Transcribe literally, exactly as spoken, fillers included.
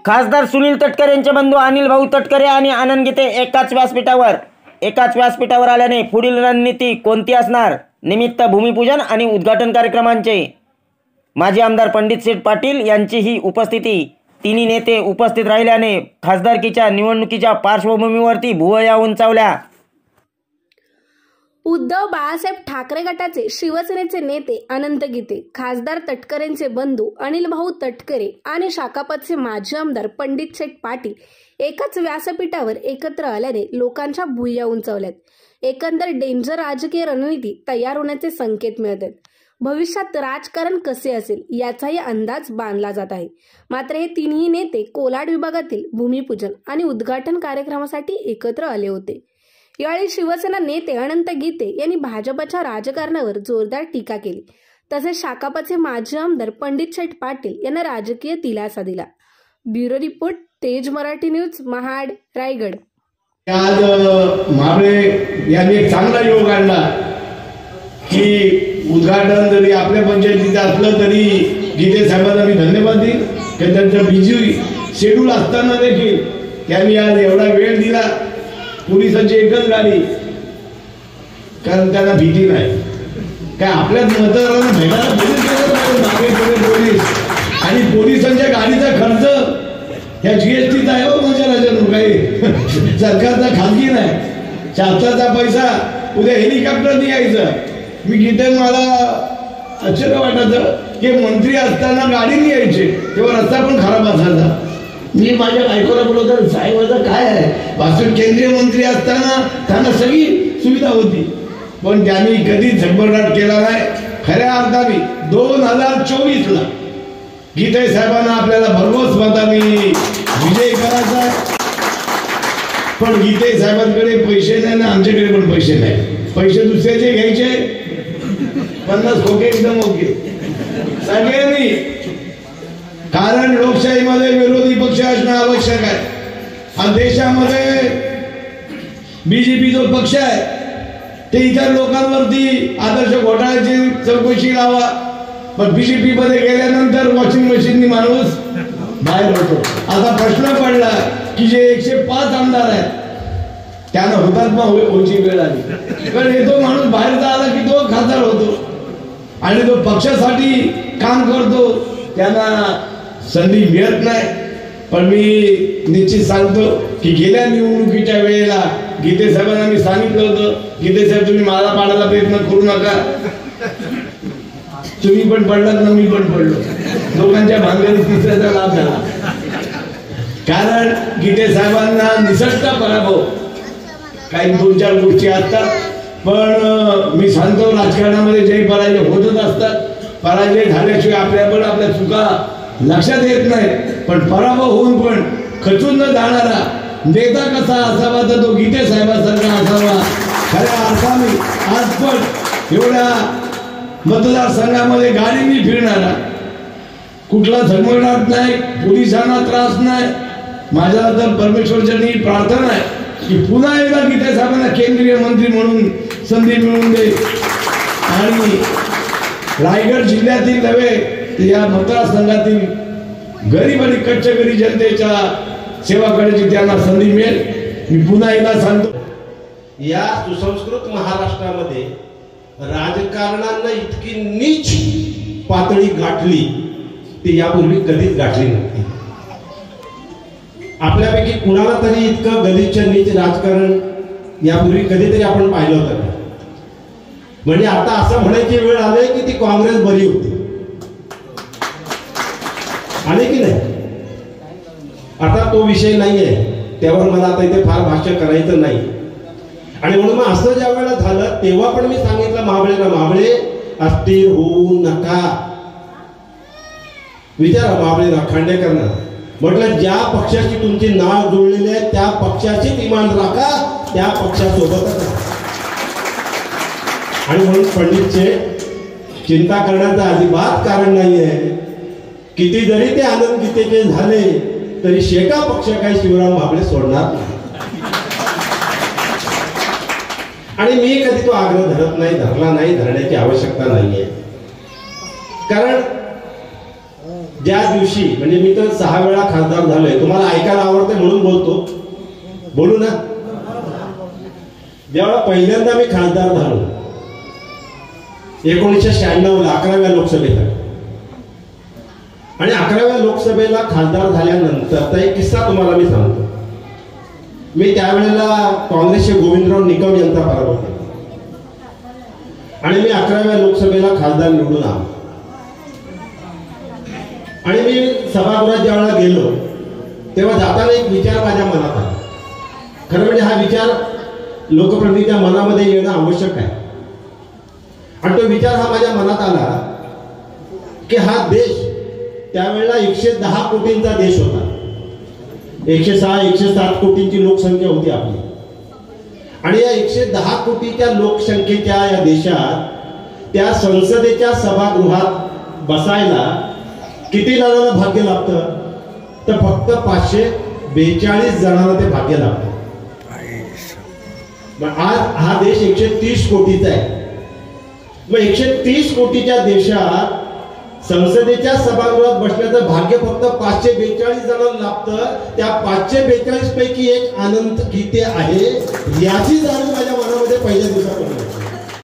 खासदार सुनील तटकरे यांचे बंधू अनिल भाऊ तटकरे आणि आनंद गीते एकाच व्यासपीठावर एकाच व्यासपीठावर आल्याने पुढील रणनीती कोणती असणार? निमित्त भूमिपूजन आणि उद्घाटन कार्यक्रमांचे माजी आमदार पंडित शेठ पाटील यांचीही उपस्थिती. तिन्ही नेते उपस्थित राहिल्याने खासदारकीच्या निवडणुकीच्या पार्श्वभूमीवरती भुवया उंचावल्या. उद्धव बाळासाहेब ठाकरे गटाचे शिवसेनेचे नेते अनंत गीते, खासदार तटकरेंचे बंधू अनिल भाऊ तटकरे आणि शाखापतचे माजी आमदार पंडित शेठ पाटील एकाच व्यासपीठावर एकत्र आल्याने लोकांच्या भुवया उंचावल्यात. एकंदर डेंजर राजकीय रणनीती तयार होण्याचे संकेत मिळत आहेत. भविष्यात राजकारण कसे असेल याचाही अंदाज बांधला जात आहे. मात्र हे तिन्ही नेते कोलाड विभागातील भूमिपूजन आणि उद्घाटन कार्यक्रमासाठी एकत्र आले होते. यावेळी शिवसेना नेते अनंत गीते यांनी भाजपच्या राजकारणावर जोरदार टीका केली. तसेच शाखापचे माजी आमदार पंडित शेठ पाटील यांना राजकीय दिलासा दिला. ब्युरो रिपोर्ट, तेज मराठी न्यूज, महाड, रायगड. आज महाबळे यांनी एक चांगला योग आणला की उद्घाटन जरी आपल्या पंचायतीचं असलं तरी गीते साहेबांना मी धन्यवाद देईन की त्यांचं बिझी शेड्यूल असताना देखील त्यांनी आज एवढा वेळ दिला. पोलिसांची एकच गाडी, कारण त्यांना भीती नाही. काय आपल्याच मतदारांना भेटायला पोलीस आणि पोलिसांच्या गाडीचा खर्च ह्या जीएसटीचा आहे हो माझ्या राजांनो, काही सरकारचा खाजगी नाही. शासनाचा पैसा उद्या हेलिकॉप्टरने यायचं. मी किती मला आश्चर्य वाटायचं की मंत्री असताना गाडीने यायचे तेव्हा रस्ता पण खराब असायचा. मी माझ्या बायकोला बोलवतो, साहेबाचं काय आहे, वास्तविक केंद्रीय मंत्री असताना त्यांना सगळी सुविधा होती, पण त्यांनी कधीच झगमगाट केला नाही. खऱ्या अर्थाने दोन हजार चोवीस ला गीते साहेबांना आपल्याला भरघोस मताने विजय करायचा आहे. पण गीते साहेबांकडे पैसे नाही ना आमच्याकडे पण पैसे नाही. पैसे दुसऱ्याचे घ्यायचे, पन्नास खोके एकदम ओके सगळ्यांनी. कारण लोकशाहीमध्ये विरोधी पक्ष असणं आवश्यक आहे. आणि देशामध्ये बीजेपी जो पक्ष आहे ते इतर लोकांवरती आदर्श घोटाळ्याची चौकशी लावा, पण बीजेपी मध्ये गेल्यानंतर वॉशिंग मशीननी माणूस बाहेर होतो. आता प्रश्न पडला की जे एकशे पाच आमदार आहेत त्यांना हुतात्मा होण्याची वेळ आली. कारण येतो माणूस बाहेरचा आला की तो खासदार होतो आणि तो पक्षासाठी काम करतो, त्यांना संधी मिळत नाही. पण मी निश्चित सांगतो की गेल्या निवडणुकीच्या वेळेला गीते साहेबांना मी सांगितलं होतं, गीते साहेब तुम्ही मला पाडायला प्रयत्न करू नका. तुम्ही पण पडलात ना, मी पण पडलो. लोकांच्या भांगडी तिसऱ्याचा लाभ झाला. कारण गीते साहेबांना निसटता पराभव, काही दोन चार गोष्टी असतात, पण मी सांगतो राजकारणामध्ये जय पराजय होतच असतात. पराजय झाल्याशिवाय आपल्या पण आपल्या चुका लक्षात येत नाही. पण पराभव होऊन पण खचून न जाणारा नेता कसा असावा तर तो गीते साहेबांसारखा असावा. खऱ्या अर्थाने आज पण एवढ्या मतदारसंघामध्ये गाडीने फिरणारा, कुठला झगमगणार नाही, पोलिसांना त्रास नाही. माझ्या तर परमेश्वरचरणी प्रार्थना आहे की पुन्हा एकदा गीते साहेबांना केंद्रीय मंत्री म्हणून संधी मिळवून दे आणि रायगड जिल्ह्यातील नव्हे या मतदारसंघातील गरीब आणि कष्टकरी जनतेच्या सेवा करण्याची त्यांना संधी मिळेल. मी पुन्हा एकदा सांगतो, या सुसंस्कृत महाराष्ट्रामध्ये राजकारणानं इतकी नीच पातळी गाठली ती यापूर्वी कधीच गाठली नव्हती. आपल्यापैकी कुणाला तरी इतकं गलिच्छ नीच राजकारण यापूर्वी कधीतरी आपण पाहिलं होतं. म्हणजे आता असं म्हणायची वेळ आली की ती काँग्रेस बरी होती, आणि की नाही. आता तो विषय नाहीये, त्यावर मला आता इथे फार भाष्य करायचं नाही. आणि म्हणून मग असं ज्या वेळेला झालं तेव्हा पण मी सांगितलं महाबळेला, महाबळे अस्थिर होऊ नका. विचारा महाबळेला, खांडेकरांना म्हटलं ज्या पक्षाची तुमची नाळ जुळलेली आहे त्या पक्षाचीच इमान राखा, त्या पक्षासोबतच राहा. आणि म्हणून पंडितचे चिंता करण्याचं अजिबात कारण नाहीये. किती जरी ते आनंद गीतेचे झाले तरी शेका पक्ष काही शिवराम महाबळे सोडणार नाही. आणि मी कधी तो आग्रह धरत नाही, धरला नाही, धरण्याची आवश्यकता नाहीये. कारण ज्या दिवशी म्हणजे मी तर सहा वेळा खासदार झालोय, तुम्हाला ऐकायला आवडते म्हणून बोलतो, बोलू ना. जेव्हा पहिल्यांदा मी खासदार झालो एकोणीसशे शहाण्णव ला अकराव्या लोकसभेला, आणि अकराव्या लोकसभेला खासदार झाल्यानंतर एक किस्सा तुम्हाला मी सांगतो. मी त्यावेळेला काँग्रेसचे गोविंदराव निकम यांचा पराभव केला आणि मी अकराव्या लोकसभेला खासदार निवडून आलो. आणि मी सभागृहात ज्यावेळेला गेलो तेव्हा जाताना एक विचार माझ्या मनात आला. खरं म्हणजे हा विचार लोकप्रतिनिधीच्या मनामध्ये येणं आवश्यक आहे. आणि तो विचार हा माझ्या मनात आला की हा देश त्यावेळेला एकशे दहा कोटींचा देश होता. एकशे सहा एकशे सात कोटींची लोकसंख्या होती आपली. आणि या एकशे दहा कोटीच्या लोकसंख्येच्या या देशात त्या संसदेच्या सभागृहात बसायला किती जणांना भाग्य लाभतं? तर फक्त पाचशे बेचाळीस जणांना ते भाग्य लाभतं. आज हा देश एकशे तीस कोटीचा आहे. मग एकशे तीस कोटीच्या देशात संसदेच्या सभागृहात बसण्याचं भाग्य फक्त पाचशे बेचाळीस जणांना लाभतं. त्या पाचशे बेचाळीस पैकी एक अनंत गीते आहे, याची जाणीव माझ्या मनामध्ये पहिल्या दिवसापासून